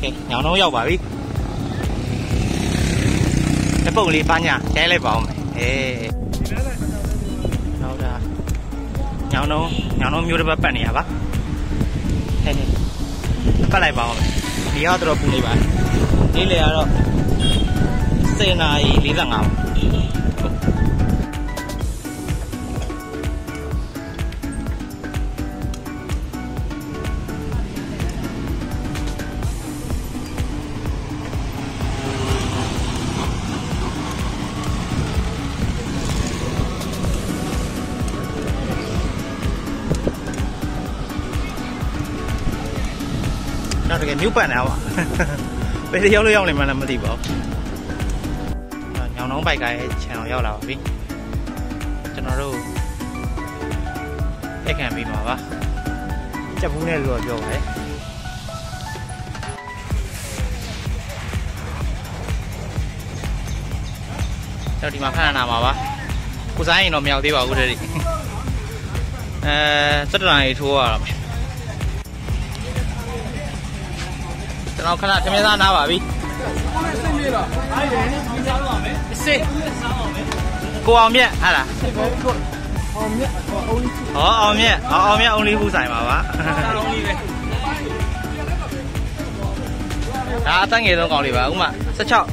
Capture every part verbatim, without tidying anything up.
OK， ညောင်နှုံးရောက်ပါပြီ။တစ်ပုတ်လေးပါညာရိုက်လိုက်ပါဦးမယ်။အေးဟုတ်တာညောင်နှုံးညောင်နှုံးမျိုးတစ်ပတ်ပတ်နေရပါ။ဟဲ့ဟဲ့ပတ်လိုက်ပါဦးမယ်။ဒီကတော့ပူနေပါ။ဒီလေကတော့ဆယ်နာရီလေးဆယ်ငါပါ။တကယ်မြို့ပတ်နေတာပါဘယ်ရောက်လို့ရောက်နေမှလည်းမသိပါဘူးညောင်နှုံးဘိုက်ကရဲ့ channel ရောက်လာပါပြီကျွန်တော်တို့တက်ခံပြီးမှာပါကြက်ဘူးနဲ့လို့ပြောပါတယ်ကျွန်တော်ဒီမှာခဏနာမှာပါကိုစားရင်တော့မရောက်သေးပါဘူးတည်းအဲစက်တနာကြီးထိုးရတော့ကျွန်တော်ခဏထမင်းသားနားပါပြီစစ်ကိုအောင်မြတ်ဟာလားအောင်မြတ်ဟောအောင်မြတ်အောင်မြတ်အုံးလေးဘူးဆိုင်ပါပါအုံးလေးပဲဒါအသက်ငယ်ဆုံးကောင်လေးပါဥမာสิบหก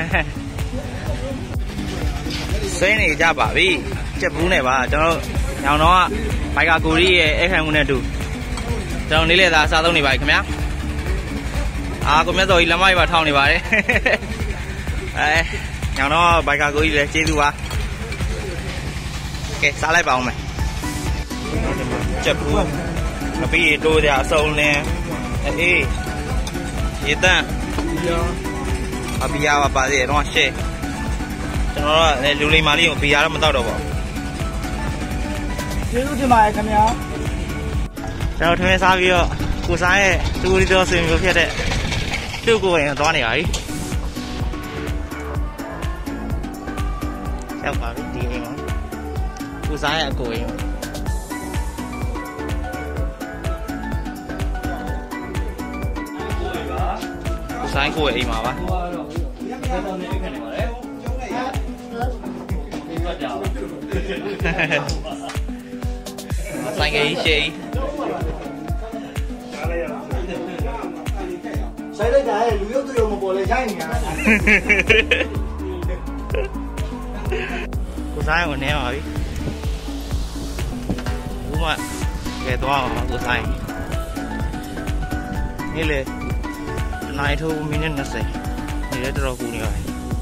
စိနေကြပါပြီကြက်ဘူးနဲ့ပါကျွန်တော်ညောင်တော့ဘိုင်ကာကိုရီရဲ့အခမ်းမှုနဲ့တူကျွန်တော်နေလေသာအစားသုံးနေပါခင်ဗျာအာကိုမြတ်တော်ကြီးလက်မကြီးပါထောင်းနေပါတယ်အဲညောင်တော့ဘိုင်ကာကိုကြီးလည်းကျေးဇူးပါကဲစားလိုက်ပါအောင်မယ်ချက်ဘူးမပြီးတိုးကြအစုံလင်းအေးရေတန်းအဘီယာပါပါသေးတယ်တော့ရှေ့ကျွန်တော်တို့လူလိမ္မာလေးကိုဘီယာတော့မတော့တော့ပါဘူးကျေးဇူးတင်ပါတယ်ခင်ဗျာကျွန်တော်ထမင်းစားပြီးတော့ကိုစားရဲ့သူ့ဒီတော့ဆွေမျိုးဖြစ်တဲ့သူ့ကိုယ်ရင်သွားနေပါပြီရောက်ပါပြီဒီအိမ်မှာကိုစားရဲ့အကိုအိမ်ကိုစားကိုရဲ့အိမ်မှာပါဆိုင်ကကြီးရှိဆိုင်လိုက်တာလူရုပ်သူရုံမပေါ်လဲရိုက်နေရတာကိုဆိုင်ကိုနေပါပြီဘူးမကဲတော့ကိုဆိုင်နေလေနိုင်ထိုးမိနစ်နှစ်ဆယ်နေလဲတော်တော်ကူနေပါပြီ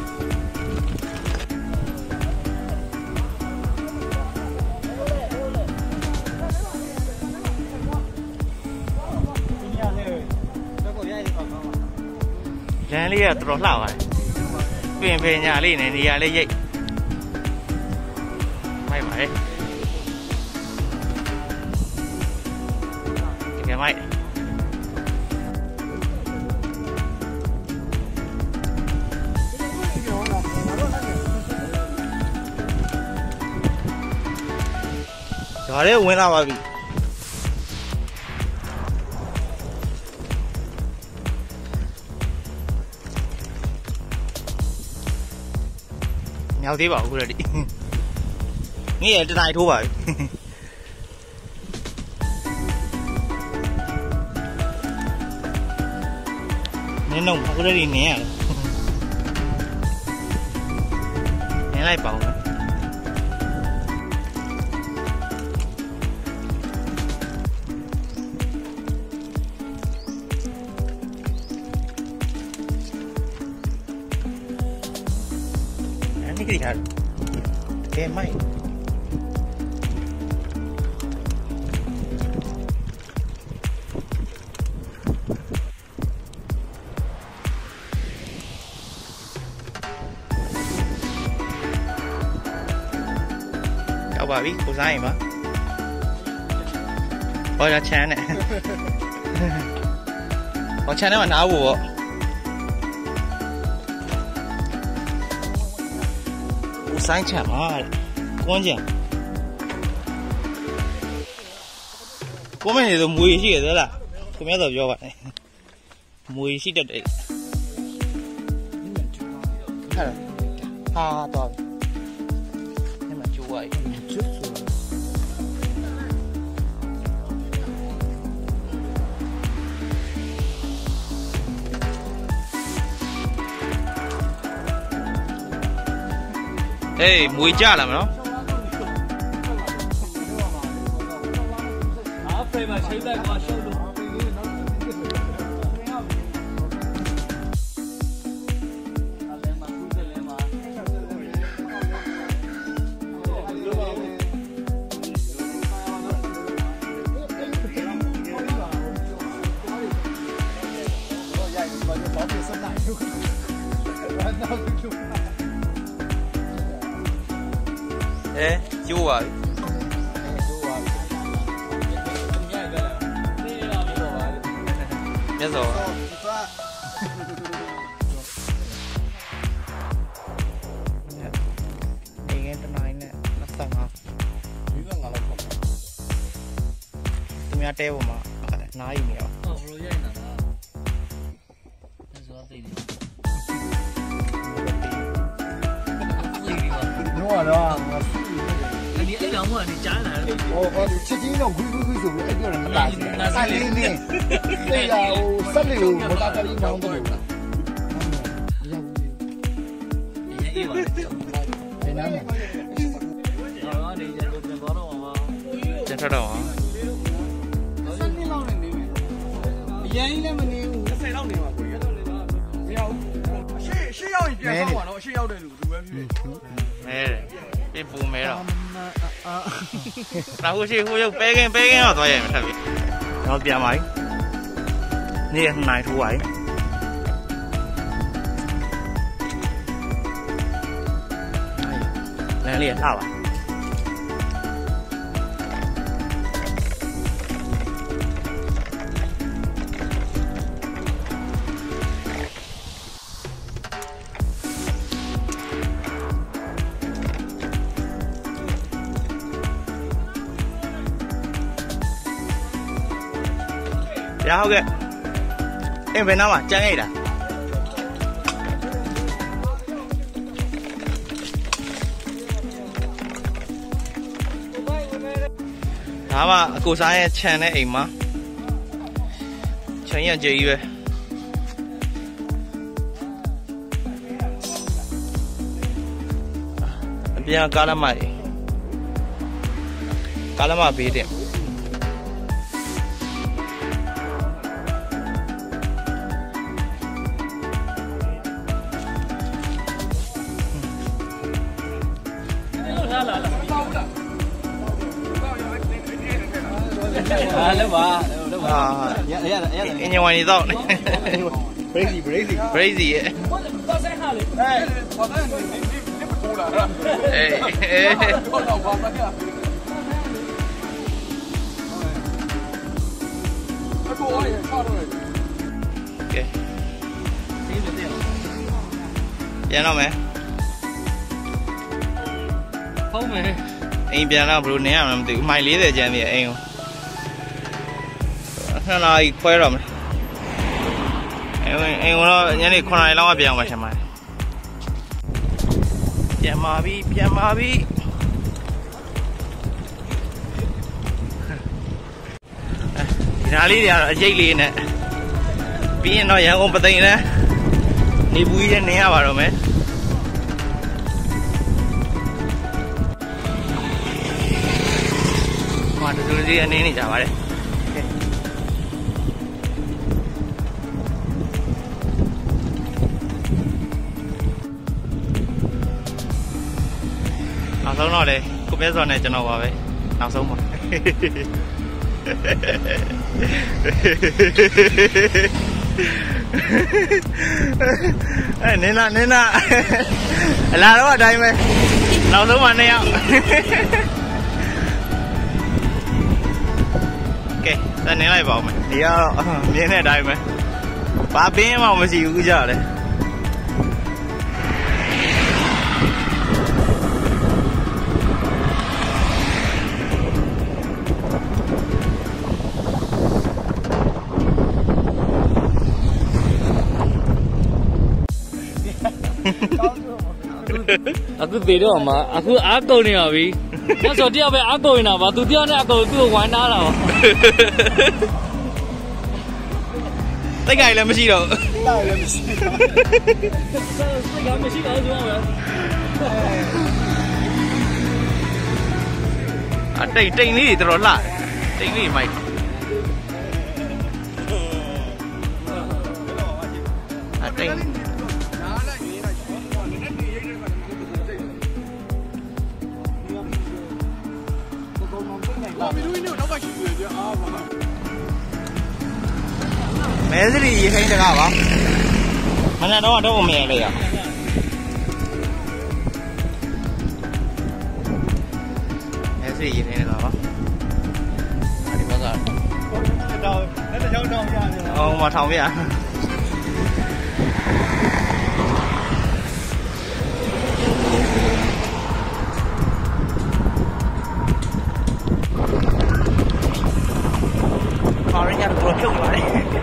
လမ်းလေးကတော်တော်လှပါတယ်ပြင်ပင်ညာလေးနဲ့နေရာလေးရိတ်မိုက်ပါလေတကယ်မိုက်ဒါလေးဝင်လာပါပြီရောက်သေးပါဘူးခုတည်းနေ့ရတနိုင်ထိုးပါပြီနင်းတော့ခုတည်းနင်းရတယ်နင်းလိုက်ပါဦးนี่คือการเกมไม่เอาบ่าพี่กูใส่ปะพอจะแชร์เนี่ยพอแชร์ได้มันหนาวหัว三千嘛，关键，我们这都没戏的了，后面都比较晚。 mùi xịt đẹp đấy ha to nhưng mà chú vậy ê mùi chả làm nó ê chú rồi biết rồi đi nghe tôi nói nè nó tầng học tôi nghe treo mà nói gì nhiều đúng rồi 你一兩個人你賺啦！ 我我七斤肉，佢佢佢做一個人大隻，大年年，你又失料冇打過呢兩個。 真出到啊！ 人咧咪你細佬你話佢而家都你話你有，需需要一邊上網咯，需要的路路邊。 沒，變不沒了。那呼吸呼吸背跟背跟要多嘢特別，然後變埋，呢個奶出位，兩粒辣吧。然後嘅，誒邊度嘛？真係啦。ဒါမှအကိုစားရဲ့ခြံနဲ့အိမ်မှာခြံရကြည်ပဲအပြန်ကားလမ်းမကြီးကားလမ်းမဘေးတင်啊，來吧，來吧。 啊， 呀呀呀！ 你往你走呢 ，crazy crazy crazy 嘅。 我到山下嚟。 誒，我睇你你你你唔做啦。 誒誒。 我老婆乜嘢？一個我也差到嚟。 嘅。ပြန်တော့မယ်ဟုတ်မယ်အိမ်ပြန်တော့ဘယ်လိုနေရမလဲမသိဘူးမိုင်၄၀ကျန်သေးတယ်အိမ်ကိုနှစ်နာရီခွဲတော့မယ်အိမ်အိမ်ကတော့ညနေ9နာရီလောက်ကပြန်အောင်ပါရှင်ပါပြန်ပါပြီပြန်ပါပြီဒီနားလေးတွေကတော့အကျိတ်လေးနဲ့ပြီးရင်တော့ရန်ကုန်ပသိမ်နဲ့နေပူကြီးနဲ့နေရပါတော့မယ်မာတူတူလေးအနေနေကြပါတယ်နောက်ဆုံးတော့လေကိုမြတ်စောနဲ့ကျွန်တော်ပါပဲနောက်ဆုံးပါအဲနင်းနာနင်းနာအလားတော့အတိုင်းပဲနောက်ဆုံးမှနှစ်ယောက်ကဲတန်းနေလိုက်ပါဦးမယ်ဒီကတော့မြင်းတဲ့အတိုင်းပဲဘာပင်းမှမရှိဘူးကြတယ်က Aku tidur mà, aku aku ni à vì, nó số tiêu về aku ni nào, và tu tiêu này aku tu quán đá nào. Tất cả là mấy gì đâu. Tất cả là mấy gì đâu. Tất cả mấy gì đâu chứ không? À đây đây này thì rồi là, đây này mày. À đây. Mẹ cái gì hay được không? Mình là đâu đâu có mẹ này à? Mẹ cái gì hay được không? Đi bao giờ? Đâu, nó là đâu đâu ra. Ông mà thòng vậy à? Họ đi nhà được chung vậy.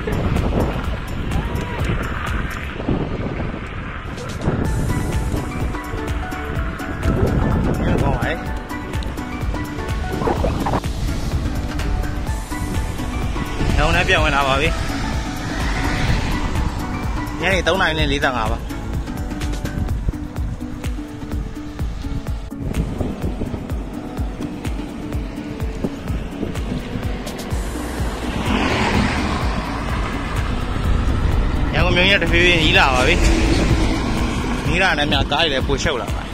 Nhưng còn vậy. Đâu nãy biểu nào bảo đi. Nhớ thì tấu này nên lý rằng à bà. Mình nhớ thì nghĩ là vậy, nghĩ là này nhà cái để bồi sâu là vậy.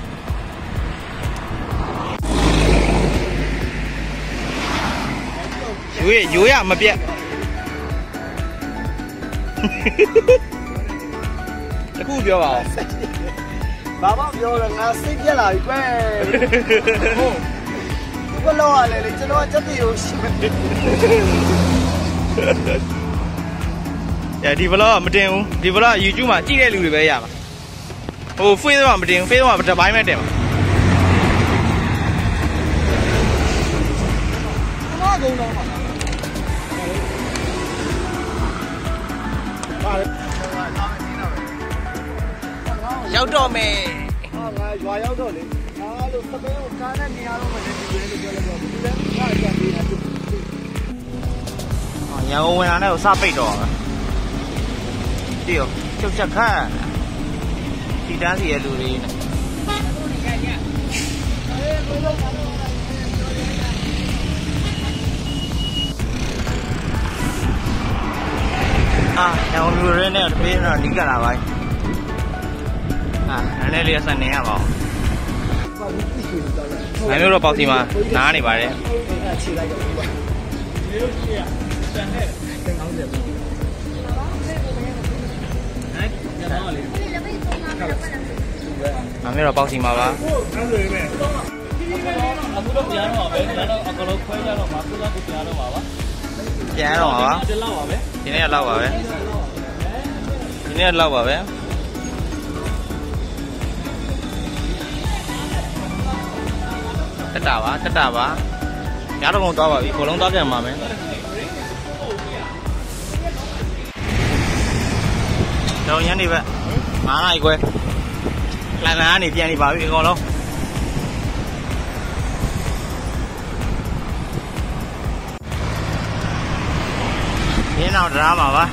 Vui vui à mà biết. Cái cú biểu à? Bà bảo biểu là ngã xích nhất là quen. Có lo lại lấy cho nó chất nhiều. Dạ đi vào đó mà tiền đi vào đó YouTube mà chỉ để lưu được bây giờ mà. Ồ Facebook mà tiền Facebook mà tập bài mấy tiền mà. Giáo đồ mẹ. À ngài giáo đồ đi. À lúc tập cái cái này nhiều lắm mà đi về được rồi. Đi ra ra đi ra. À nhà ông này nó sao bị đó. Điều, chụp chặt ha. Thì đã gì lưu đi này. À, nhà ông lưu lên này bên là đi cả là vậy. À, anh ấy liền sang này à bảo. Anh ấy rồi bảo gì mà, ná này vậy đấy. À mấy rồi bao gì mà ba? Giá đâu hả? Cái này là lâu rồi. Cái này là lâu rồi. Tất cả ba, tất cả ba. Giá đâu không to vậy, cổ lông to kìa mà mấy. Đâu nhắn đi vậy? Má này quê. Lại là này tiền đi bảo bị con đâu. Thế nào ra mà ba?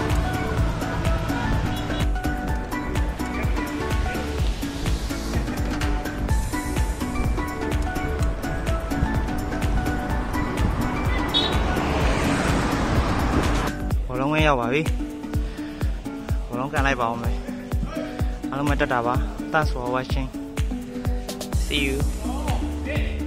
Cổ lông nghe bảo đi. Cổ lông cái này bảo mày. Hello, my dad. Thanks for watching. See you.